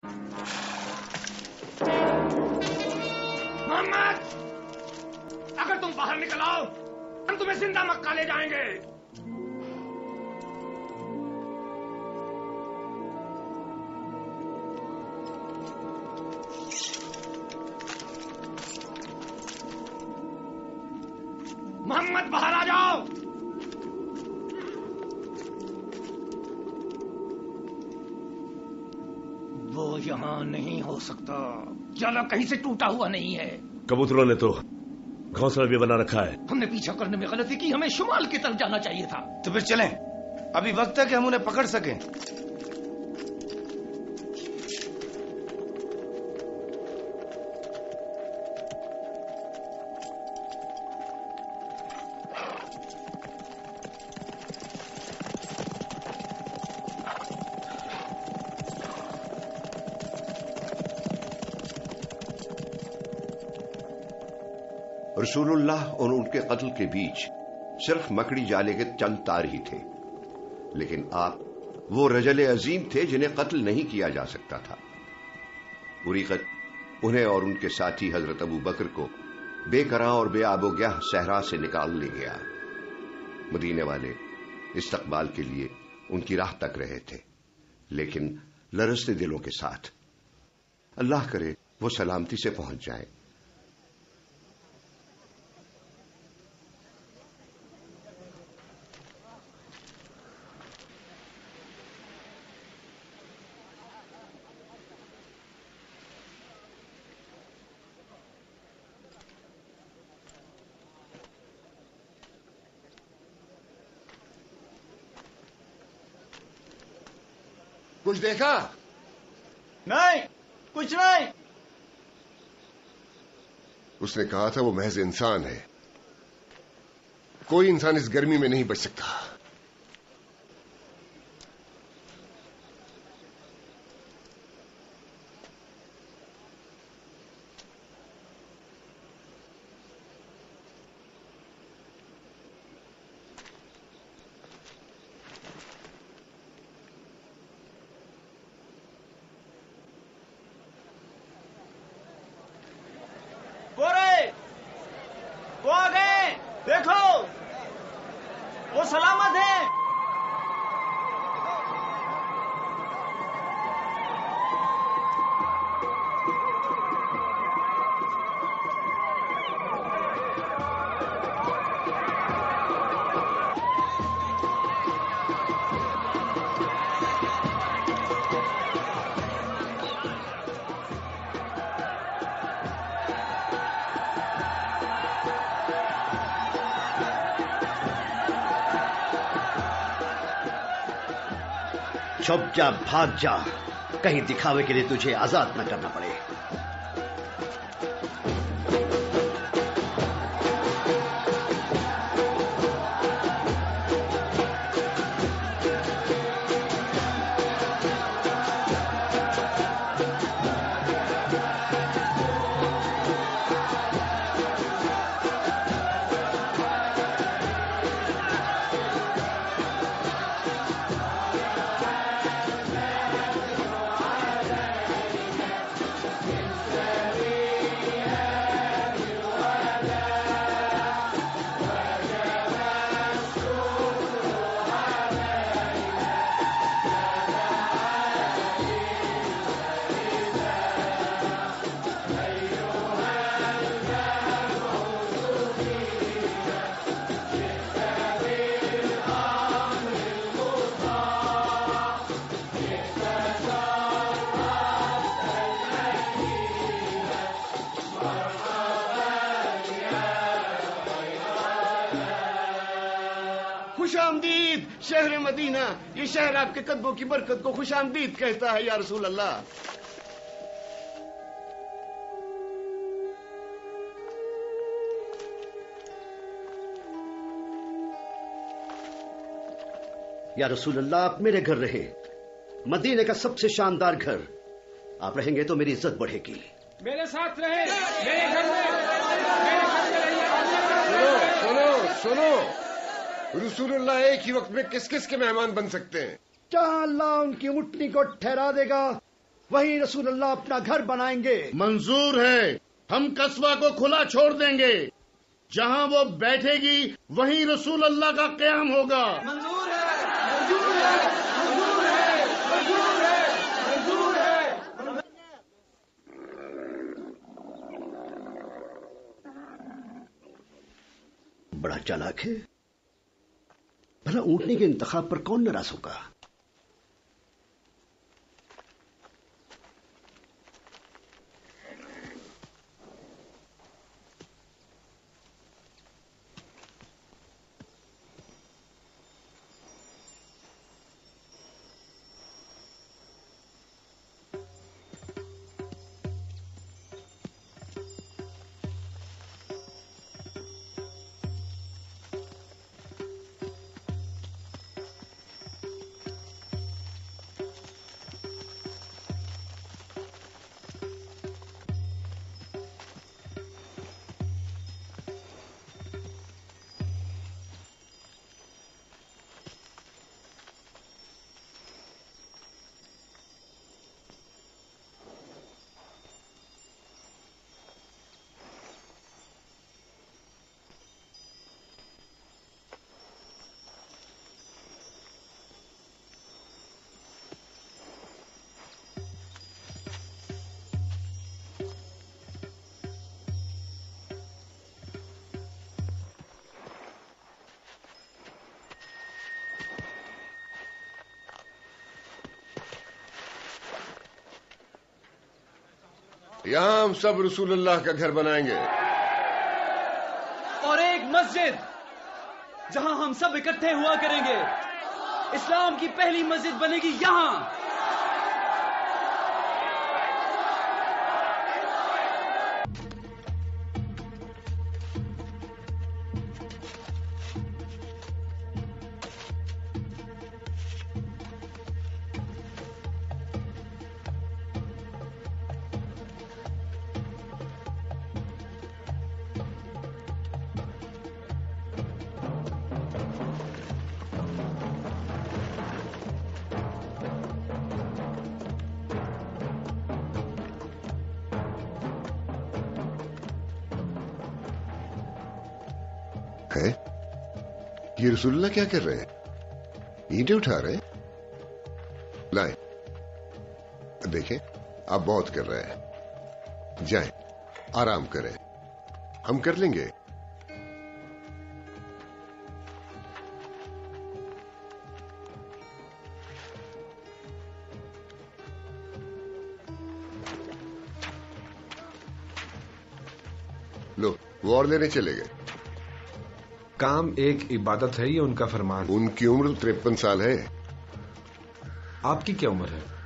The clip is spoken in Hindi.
मोहम्मद, अगर तुम बाहर निकल आओ हम तुम्हें जिंदा मक्का ले जाएंगे। मोहम्मद बाहर आ जाओ। वो यहाँ नहीं हो सकता, जाला कहीं से टूटा हुआ नहीं है। कबूतरों ने तो घोंसला भी बना रखा है। हमने पीछा करने में गलती की, हमें शुमाल की तरफ जाना चाहिए था। तो फिर चलें, अभी वक्त है कि हम उन्हें पकड़ सकें। रसूलुल्लाह और उनके कत्ल के बीच सिर्फ मकड़ी जाले के चंद तार ही थे, लेकिन आप वो रजल अजीम थे जिन्हें कत्ल नहीं किया जा सकता था। उरीकत उन्हें और उनके साथी हजरत अबू बकर को बेकरां और बेआबोग्याह सहरा से निकाल ले गया। मदीने वाले इस्तकबाल के लिए उनकी राह तक रहे थे, लेकिन लरसते दिलों के साथ। अल्लाह करे वो सलामती से पहुंच जाए। कुछ देखा? नहीं, कुछ नहीं। उसने कहा था वो महज इंसान है। कोई इंसान इस गर्मी में नहीं बच सकता। वो आ गए, देखो वो सलामत है। छुप जा, भाग जा, कहीं दिखावे के लिए तुझे आजाद न करना पड़े। खुशामदीद शहर मदीना, ये शहर आपके कदमों की बरकत को खुशामदीद कहता है या रसूल अल्लाह। या रसूल अल्लाह, आप मेरे घर रहे, मदीने का सबसे शानदार घर। आप रहेंगे तो मेरी इज्जत बढ़ेगी। मेरे साथ रहे, मेरे घर में रहिए। सुनो सुनो, रसूलुल्लाह एक ही वक्त में किस किस के मेहमान बन सकते हैं? क्या अल्लाह उनकी मुट्ठी को ठहरा देगा वहीं रसूलुल्लाह अपना घर बनाएंगे। मंजूर है, हम कस्बा को खुला छोड़ देंगे। जहां वो बैठेगी वहीं रसूल अल्लाह का क़याम होगा। मंजूर है, मंजूर है, मंजूर है, मंजूर है, मंजूर है। बड़ा चालाक है। भला ऊँटने के इंतखाब पर कौन नाराज होगा? यहां हम सब रसूलुल्लाह का घर बनाएंगे और एक मस्जिद जहां हम सब इकट्ठे हुआ करेंगे। इस्लाम की पहली मस्जिद बनेगी यहां। है। ये रसूलुल्लाह क्या कर रहे हैं? ईंटें उठा रहे हैं। लाएं, देखें, आप बहुत कर रहे हैं। जाएं, आराम करें, हम कर लेंगे। लो, वो और लेने चले गए। काम एक इबादत है, ये उनका फरमान। उनकी उम्र 53 साल है। आपकी क्या उम्र है?